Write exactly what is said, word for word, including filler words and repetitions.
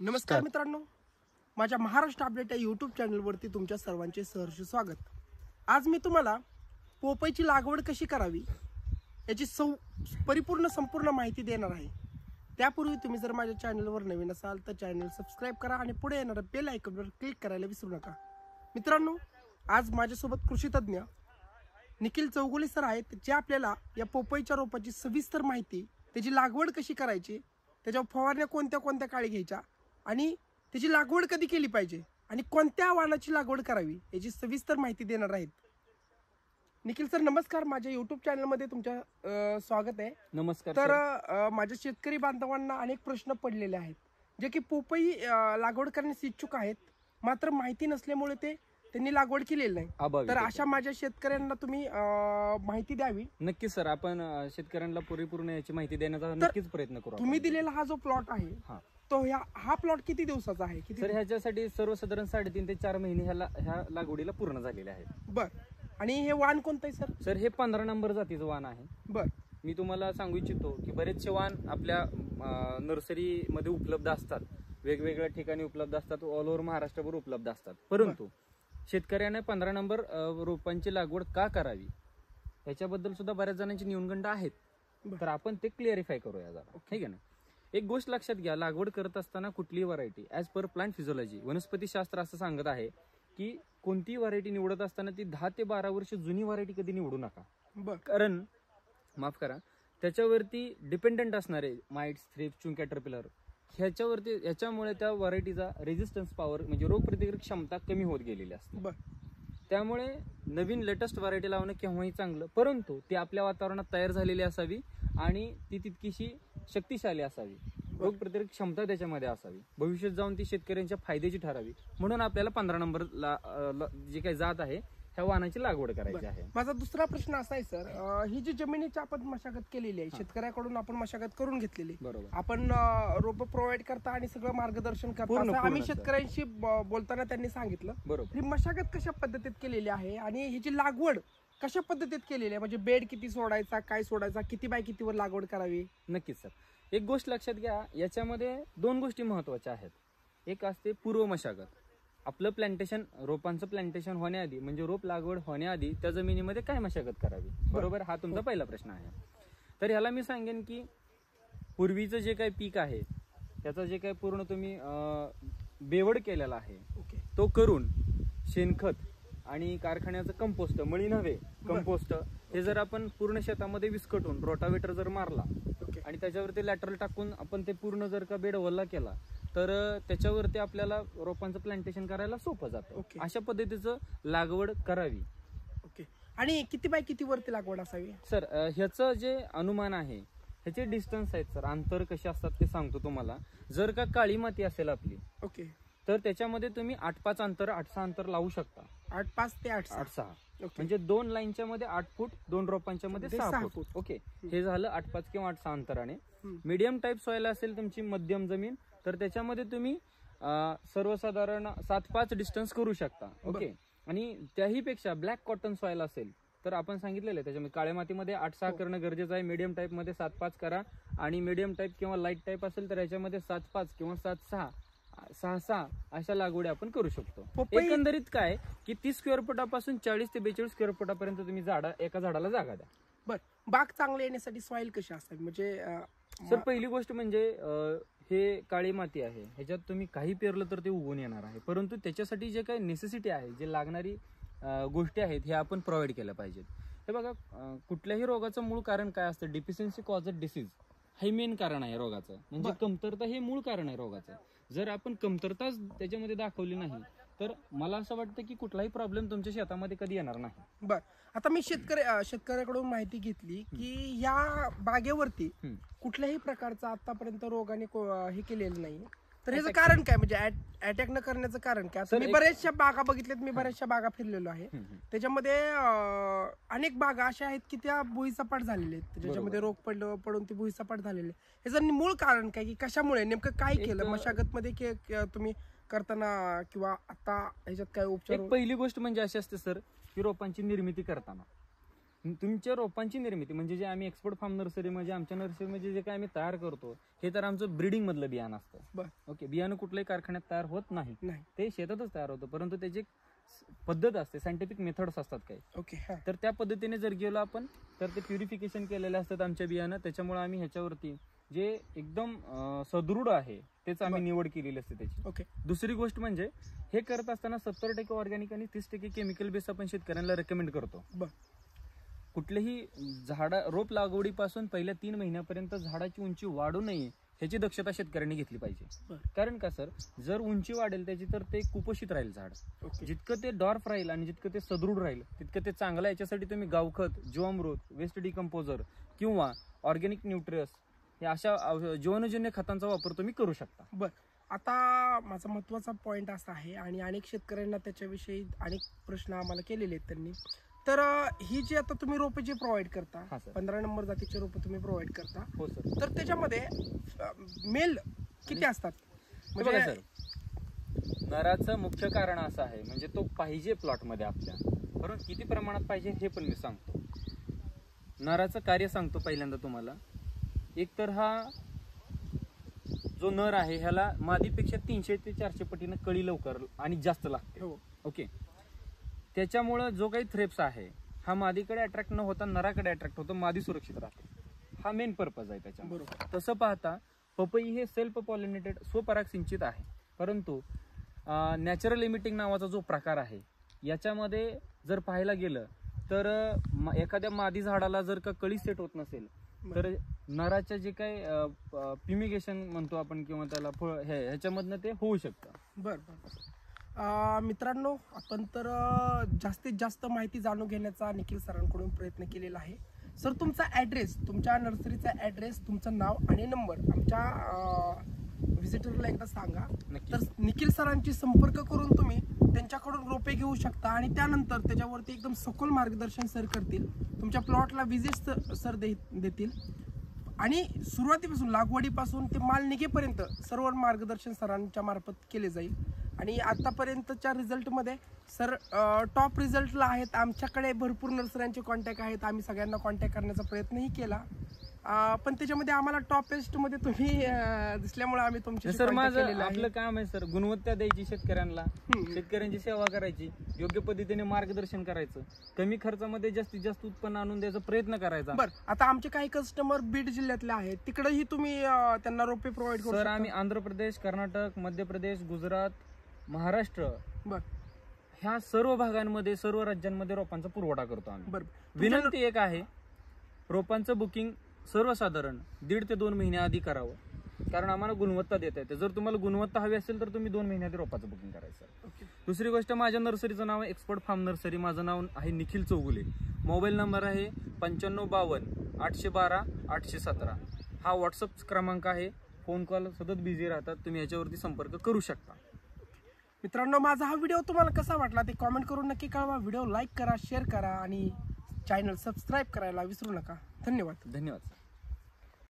नमस्कार मित्रांनो, माझ्या महाराष्ट्र अपडेट या यूट्यूब चॅनलवरती तुमच्या सर्वांचे सहर्ष स्वागत। आज मी तुम्हाला पोपईची लागवड कशी करावी याची सौ परिपूर्ण संपूर्ण माहिती देणार आहे। त्यापूर्वी तुम्ही जर माझ्या चॅनलवर नवीन असाल तर चॅनल सबस्क्राइब करा आणि पुढे येणाऱ्या बेल आयकॉनवर क्लिक करायला विसरू नका। मित्रांनो, आज माझ्यासोबत कृषी तज्ञ निखिल चौगुले सर आहेत, जे आपल्याला या पोपईच्या रोपाची सविस्तर माहिती, त्याची लागवड कशी करायची, त्याच्यावर फवारण्या कोणत्या कोणत्या काळी घ्यायच्या आणि त्याची लागवड कधी केली पाहिजे आणि कोणत्या वाणाची लागवड करावी याची सविस्तर माहिती देणार आहेत। निखिल सर नमस्कार, माझ्या यूट्यूब चॅनलमध्ये तुमचं स्वागत आहे। नमस्कार। तर माझ्या शेतकरी बांधवांना अनेक प्रश्न पडलेले आहेत, जे की पोपई लागवड करण्यास इच्छुक आहेत, मात्र माहिती नसल्यामुळे ते त्यांनी लागवड केलेली नाही। तर अशा माझ्या शेतकऱ्यांना तुम्ही माहिती द्यावी। नक्की सर, आपण शेतकऱ्यांना परिपूर्ण याची माहिती देण्याचा नक्कीच प्रयत्न करू। तुम्ही दिलेला हा जो प्लॉट आहे तो ह्या हा प्लॉट किती दिवसाचा आहे? सर ह्याच्यासाठी सर्वसाधारण साडेतीन ते चार महिने ह्याला ह्या लागवडीला पूर्ण झालेले आहेत। बर, आणि हे वाण कोणतं आहे सर? सर हे पंधरा नंबर जातीचं वाण आहे। बर, मी तुम्हाला सांगू इच्छितो की बरेचसे वाण आपल्या नर्सरीमध्ये उपलब्ध असतात, वेगवेगळ्या ठिकाणी उपलब्ध असतात, ऑल ओव्हर महाराष्ट्रभर उपलब्ध असतात, परंतु शेतकऱ्याने पंधरा नंबर रोपांची लागवड का करावी याच्याबद्दल सुद्धा बऱ्याच जणांची न्यूनगंड आहेत। तर आपण ते क्लिअरिफाय करूया जरा, ठीक आहे ना। एक गोष्ट लक्षात घ्या, लागवड करत असताना कुठलीही व्हरायटी ऍज पर प्लांट फिजिओलॉजी वनस्पतीशास्त्र असं सांगत आहे की कोणती व्हरायटी निवडत असताना ती दहा ते बारा वर्ष जुनी व्हरायटी कधी निवडू नका। कारण माफ करा, त्याच्यावरती डिपेंडंट असणारे माइट्स, थ्रिप्स, चुंग, कॅटरपिलर ह्याच्यावरती ह्याच्यामुळे त्या व्हरायटीचा रेजिस्टन्स पॉवर म्हणजे रोग प्रतिकारक क्षमता कमी होत गेलेली असते। त्यामुळे नवीन लेटेस्ट व्हरायटी लावणं केव्हाही चांगलं, परंतु ती आपल्या वातावरणात तयार झालेली असावी आणि ती तितकीशी शक्तिशाली असावी, रोग प्रतिकारक क्षमता त्याच्यामध्ये असावी, भविष्यात जाऊन ती शेतकऱ्यांच्या फायद्याची ठरावी। म्हणून आपल्याला पंधरा नंबर जी काही जात आहे ह्या वाहनाची लागवड करायची आहे। माझा दुसरा प्रश्न असा आहे सर, ही जी जमिनीची आपण मशागत केलेली आहे, शेतकऱ्याकडून आपण मशागत करून घेतलेली, बरोबर, आपण रोप प्रोव्हाइड करता आणि सगळं मार्गदर्शन करता, आम्ही शेतकऱ्यांशी बोलताना त्यांनी सांगितलं, बरोबर, ही मशागत कशा पद्धतीत केलेली आहे आणि ह्याची लागवड कशा पद्धतीत केलेली आहे, म्हणजे बेड किती सोडायचा, काय सोडायचा, किती बाय कितीवर लागवड करावी? नक्कीच सर, एक गोष्ट लक्षात घ्या, याच्यामध्ये दोन गोष्टी महत्वाच्या आहेत। एक असते पूर्व मशागत, आपलं प्लांटेशन, रोपांचं प्लांटेशन होण्याआधी म्हणजे रोप लागवड होण्याआधी त्या जमिनीमध्ये काय मशागत करावी, बरोबर, हा तुमचा पहिला प्रश्न आहे। तर ह्याला मी सांगेन की पूर्वीचं जे काही पीक आहे त्याचा जे काही पूर्ण तुम्ही बेवड केलेला आहे तो करून शेणखत आणि कारखान्याचं कंपोस्ट, मळी नव्हे कंपोस्ट, हे जर आपण पूर्ण शेतामध्ये विस्कटून रोटावेटर जर मारला आणि त्याच्यावरती लॅटरल टाकून आपण ते पूर्ण जर का बेड ओला केला तर त्याच्यावरती आपल्याला रोपांचं प्लांटेशन करायला सोपं जातं। अशा पद्धतीचं लागवड करावी। ओके, आणि किती बाय किती वरती लागवड असावी? सर ह्याचं जे अनुमान आहे, ह्याचे डिस्टन्स आहेत सर, अंतर कसे असतात ते सांगतो तुम्हाला। जर का काळी माती असेल आपली, ओके, तर त्याच्यामध्ये तुम्ही आठ पाच अंतर आठ सहा अंतर लावू शकता। आठ पाच ते आठ आठ सहा म्हणजे दोन लाईनच्या मध्ये आठ फूट, दोन रोपांच्या मध्ये सहा फूट। ओके, हे झालं आठ पाच किंवा आठ सहा अंतराने। मीडियम टाईप सॉइल असेल तुमची, मध्यम जमीन, तर त्याच्यामध्ये तुम्ही सर्वसाधारण सात पाच डिस्टन्स करू शकता। ओके, आणि त्याही पेक्षा ब्लॅक कॉटन सॉइल असेल तर आपण सांगितलेलं आहे त्याच्यामध्ये काळ्या मातीमध्ये आठ सहा करणं गरजेचं आहे, मीडियम टाईप मध्ये सात पाच करा, आणि मीडियम टाईप किंवा लाईट टाईप असेल तर याच्यामध्ये सात पाच किंवा सात सहा सहा सहा अशा लागवडी आपण करू शकतो। एकंदरीत काय की तीस स्क्वेअर फुटापासून चाळीस ते बेचाळीस स्क्वेअर फुटापर्यंत तुम्ही झाडा एका झाडाला जागा द्या। बर, बाग चांगली येण्यासाठी सॉइल कशी असावी? म्हणजे सर पहिली गोष्ट म्हणजे हे काळी माती आहे, ह्याच्यात तुम्ही काही पेरलं तर ते उगवून येणार आहे, परंतु त्याच्यासाठी जे काही नेसेसिटी आहे, जे लागणारी गोष्टी आहेत हे आपण प्रोव्हाइड केल्या पाहिजेत। हे बघा, कुठल्याही रोगाचं मूळ कारण काय असतं? डिफिशियन्सी कॉजेड डिसीज हे मेन कारण आहे रोगाचं, म्हणजे कमतरता हे मूळ कारण आहे रोगाचं। जर आपण कमतरताच त्याच्यामध्ये दाखवली नाही तर मला असं वाटतं की कुठलाही प्रॉब्लेम तुमच्या शेतामध्ये कधी येणार नाही। बर, आता मी शेतकरी शेतकऱ्याकडून माहिती घेतली की या बागेवरती कुठल्याही प्रकारचा आतापर्यंत रोगाने हे केलेलं नाही, तर ह्याचं कारण काय? म्हणजे अटॅक न करण्याचं कारण काय? मी बऱ्याचशा बागा बघितल्यात, मी बऱ्याचशा बागा फिरलेलो आहे, त्याच्यामध्ये अनेक बागा अशा आहेत की त्या भुईसपाट झालेल्या आहेत, ज्याच्यामध्ये रोग पडलं पडून ती भुईसपाट झालेली आहे। ह्याचं मूळ कारण काय, की कशामुळे, नेमकं काय केलं मशागत मध्ये तुम्ही करताना किंवा आता ह्याच्यात काय उपचार? पहिली गोष्ट म्हणजे अशी असते सर की रोपांची निर्मिती करताना तुमच्या रोपांची निर्मिती म्हणजे जे आम्ही एक्सपर्ट फार्म नर्सरी म्हणजे आमच्या नर्सरीमध्ये जे काय आम्ही तयार करतो हे तर आमचं ब्रीडिंग मधलं बियाणं असतं. बर. ओके, बियाणं कुठल्याही कारखान्यात तयार होत नाही, नाही. ते शेतातच तयार होतं, परंतु त्याची एक पद्धत असते, सायंटिफिक मेथड्स असतात काही. ओके. हा. तर त्या पद्धतीने जर गेलो आपण तर ते प्युरिफिकेशन केलेले असतात आमच्या बियाणं. त्याच्यामुळे आम्ही ह्याच्यावरती जे एकदम अं, सदृढ आहे तेच आम्ही बर. निवड केलेली असते त्याची. ओके. दुसरी गोष्ट म्हणजे हे करत असताना सत्तर टक्के ऑर्गॅनिक आणि तीस टक्के केमिकल बेस आपण शेतकऱ्यांना रेकमेंड करतो. बर. कुठलेही झाडा रोप लागवडीपासून पहिल्या तीन महिन्यापर्यंत झाडाची उंची वाढू नये ह्याची दक्षता शेतकऱ्यांनी घेतली पाहिजे. बर. कारण का सर, जर उंची वाढेल त्याची तर ते कुपोषित राहील झाड. ओके. जितकं ते डॉर्फ राहील आणि जितकं ते सदृढ राहील तितकं ते चांगलं. याच्यासाठी तुम्ही गावखत, जीवामृत, वेस्ट डिकम्पोजर किंवा ऑर्गॅनिक न्यूट्रियस हे अशा अव- जीवनजन्य खतांचा वापर तुम्ही करू शकता. बर. आता माझा महत्वाचा पॉइंट असा आहे आणि अनेक शेतकऱ्यांना त्याच्याविषयी अनेक प्रश्न आम्हाला केलेले आहेत त्यांनी. तर अं, ही जी आता तुम्ही रोपे जे प्रोव्हाइड करता, हा, सर. पंधरा नंबर जातीचे रोपे तुम्ही प्रोव्हाइड करता, हो सर. तर त्याच्यामध्ये मेल किती असतात? बघा म्हणजे सर, नराचं मुख्य कारण असं आहे म्हणजे तो पाहिजे प्लॉट मध्ये आपल्या, परंतु किती प्रमाणात पाहिजे हे पण मी सांगतो. नराचं कार्य सांगतो पहिल्यांदा तुम्हाला. एक तर हा जो नर आहे ह्याला मादीपेक्षा तीनशे ते चारशे पटीनं कळी लवकर आणि जास्त लागते. हो. ओके, त्याच्यामुळं जो काही थ्रेप्स आहे हा मादीकडे अट्रॅक्ट न होता नराकडे अट्रॅक्ट होतो, मादी सुरक्षित राहते. हा मेन पर्पज आहे त्याच्या. बरोबर. तसं पाहता पपई हे सेल्फ पॉलिनेटेड स्वपराग सिंचित आहे, परंतु नॅचरल लिमिटिंग नावाचा जो प्रकार आहे याच्यामध्ये जर पाहायला गेलं तर अं, एखाद्या मादी झाडाला जर का कळी सेट होत नसेल तर नराच्या जे काही प्युमिगेशन म्हणतो आपण किंवा त्याला फळ हे ह्याच्यामधनं ते होऊ शकतं. बर बर. अं, मित्रांनो, आपण तर अं, जास्तीत जास्त माहिती जाणून घेण्याचा निखिल सरांकडून प्रयत्न केलेला आहे. सर, तुमचा ॲड्रेस, तुमच्या नर्सरीचा ॲड्रेस, तुमचं नाव आणि नंबर आमच्या व्हिजिटरला एकदा सांगा. नक्की. तर निखिल सरांची संपर्क करून तुम्ही त्यांच्याकडून रोपे घेऊ शकता आणि त्यानंतर त्याच्यावरती एकदम सखोल मार्गदर्शन सर करतील. तुमच्या प्लॉटला विजिट सर दे देतील आणि सुरुवातीपासून लागवडीपासून ते माल निघेपर्यंत सर्व मार्गदर्शन सरांच्या मार्फत केले जाईल. आणि आतापर्यंतच्या रिझल्टमध्ये सर टॉप रिझल्टला आहेत. आमच्याकडे भरपूर नर्सऱ्यांचे कॉन्टॅक्ट आहेत, आम्ही सगळ्यांना कॉन्टॅक्ट करण्याचा प्रयत्नही केला, अं, पण त्याच्यामध्ये आम्हाला टॉप मध्ये तुम्ही अं, दिसल्यामुळे आम्ही तुमची सर माझं आपलं काम आहे सर गुणवत्ता द्यायची शेतकऱ्यांना, शेतकऱ्यांची सेवा करायची, योग्य पद्धतीने मार्गदर्शन करायचं, कमी खर्चामध्ये जास्तीत जास्त उत्पन्न आणून द्यायचा प्रयत्न करायचा. बरं, आता आमचे काही कस्टमर बीड जिल्ह्यातले आहेत, तिकडेही तुम्ही अं, त्यांना रोपे प्रोव्हाइड करू सर. शकता? आम्ही आंध्र प्रदेश, कर्नाटक, मध्य प्रदेश, गुजरात, महाराष्ट्र बर ह्या सर्व भागांमध्ये, सर्व राज्यांमध्ये रोपांचा पुरवठा करतो आम्ही. बर. विनंती एक आहे, रोपांचं बुकिंग सर्वसाधारण दीड ते दोन महिन्या आधी करावं, कारण आम्हाला गुणवत्ता देता येते. जर तुम्हाला गुणवत्ता हवी असेल तर तुम्ही दोन महिन्या आधी रोपाचं बुकिंग करायचं. ओके. दुसरी गोष्ट, माझ्या नर्सरीचं नाव आहे एक्सपर्ट फार्म नर्सरी. माझं नाव आहे निखिल चौगुले. मोबाईल नंबर आहे पंच्याण्णव बावन्न आठशे बारा आठशे सतरा. हा व्हॉट्सअप क्रमांक आहे. फोन कॉल सतत बिझी राहतात, तुम्ही याच्यावरती संपर्क करू शकता. मित्रांनो, माझा हा व्हिडिओ तुम्हाला कसा वाटला ते कॉमेंट करून नक्की कळवा. व्हिडिओ लाईक करा, शेअर करा आणि चॅनल सबस्क्राईब करायला विसरू नका. धन्यवाद. धन्यवाद.